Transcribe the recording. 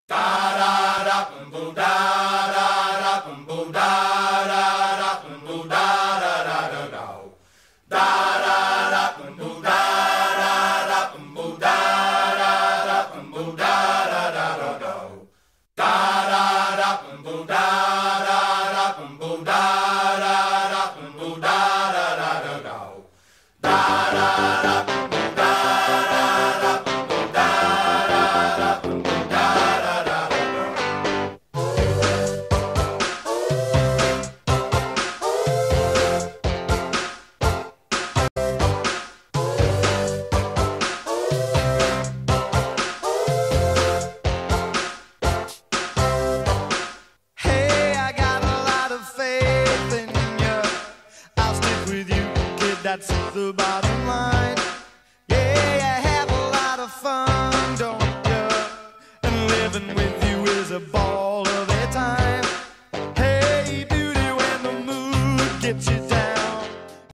That's the bottom line. Yeah, you have a lot of fun, don't you? And living with you is a ball of a time. Hey, beauty, when the mood gets you